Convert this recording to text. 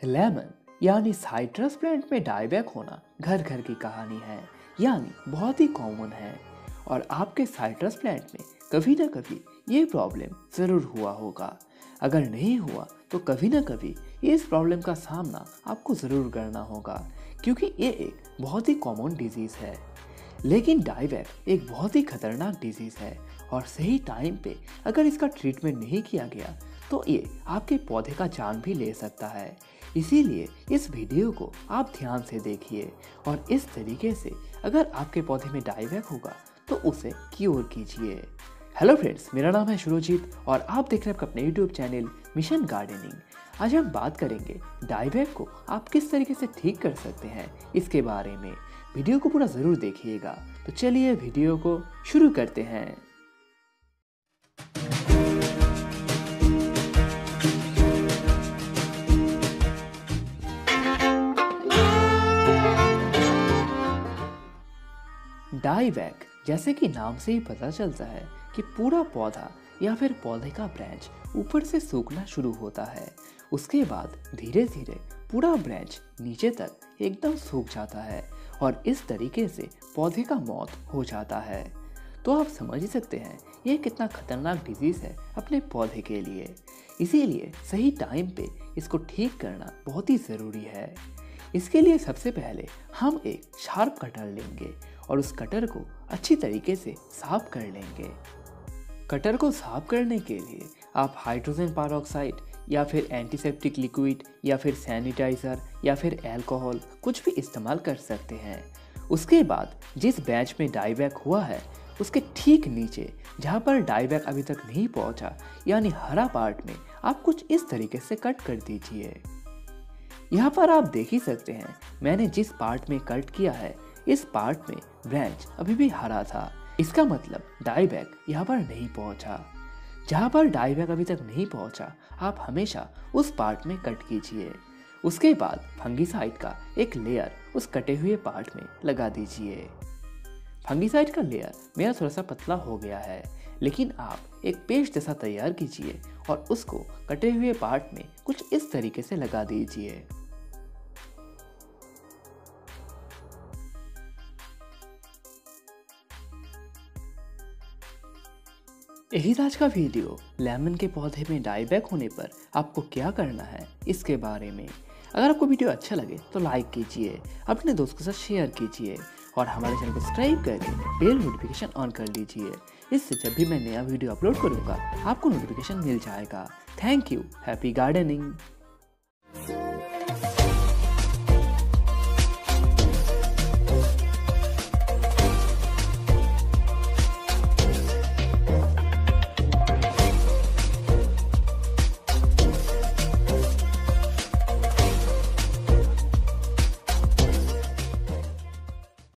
Lemon यानी citrus plant में dieback होना घर घर की कहानी है, यानी बहुत ही कॉमन है। और आपके साइट्रस प्लांट में कभी ना कभी ये प्रॉब्लम ज़रूर हुआ होगा। अगर नहीं हुआ तो कभी ना कभी इस प्रॉब्लम का सामना आपको ज़रूर करना होगा, क्योंकि ये एक बहुत ही कॉमन डिजीज़ है। लेकिन डायबैक एक बहुत ही खतरनाक डिजीज़ है और सही टाइम पे अगर इसका ट्रीटमेंट नहीं किया गया तो ये आपके पौधे का जान भी ले सकता है। इसीलिए इस वीडियो को आप ध्यान से देखिए और इस तरीके से अगर आपके पौधे में डायबैक होगा तो उसे क्योर कीजिए। हेलो फ्रेंड्स, मेरा नाम है शुरुजीत और आप देख रहे हैं अपने यूट्यूब चैनल मिशन गार्डनिंग। आज हम बात करेंगे डायबैक को आप किस तरीके से ठीक कर सकते हैं इसके बारे में। वीडियो को पूरा ज़रूर देखिएगा। तो चलिए वीडियो को शुरू करते हैं। डायबैक जैसे कि नाम से ही पता चलता है कि पूरा पौधा या फिर पौधे का ब्रांच ऊपर से सूखना शुरू होता है। उसके बाद धीरे धीरे पूरा ब्रांच नीचे तक एकदम सूख जाता है और इस तरीके से पौधे का मौत हो जाता है। तो आप समझ ही सकते हैं ये कितना खतरनाक डिजीज़ है अपने पौधे के लिए। इसीलिए सही टाइम पे इसको ठीक करना बहुत ही ज़रूरी है। इसके लिए सबसे पहले हम एक शार्प कटर लेंगे और उस कटर को अच्छी तरीके से साफ कर लेंगे। कटर को साफ करने के लिए आप हाइड्रोजन पेरोक्साइड या फिर एंटीसेप्टिक लिक्विड या फिर सैनिटाइज़र या फिर अल्कोहल कुछ भी इस्तेमाल कर सकते हैं। उसके बाद जिस बैच में डायबैक हुआ है उसके ठीक नीचे जहाँ पर डायबैक अभी तक नहीं पहुँचा, यानी हरा पार्ट में आप कुछ इस तरीके से कट कर दीजिए। यहाँ पर आप देख ही सकते हैं मैंने जिस पार्ट में कट किया है इस पार्ट में ब्रांच अभी भी हरा था। इसका मतलब डायबैक यहाँ पर नहीं पहुँचा। जहाँ पर डायबैक अभी तक नहीं पहुँचा आप हमेशा उस पार्ट में कट कीजिए। उसके बाद फंगिसाइड का एक लेयर उस कटे हुए पार्ट में लगा दीजिए। फंगिसाइड का लेयर मेरा थोड़ा सा पतला हो गया है, लेकिन आप एक पेस्ट जैसा तैयार कीजिए और उसको कटे हुए पार्ट में कुछ इस तरीके से लगा दीजिए। यही था आज का वीडियो। लेमन के पौधे में डायबैक होने पर आपको क्या करना है इसके बारे में। अगर आपको वीडियो अच्छा लगे तो लाइक कीजिए, अपने दोस्त के साथ शेयर कीजिए और हमारे चैनल को सब्सक्राइब करके बेल नोटिफिकेशन ऑन कर लीजिए। इससे जब भी मैं नया वीडियो अपलोड करूँगा आपको नोटिफिकेशन मिल जाएगा। Thank you. Happy gardening.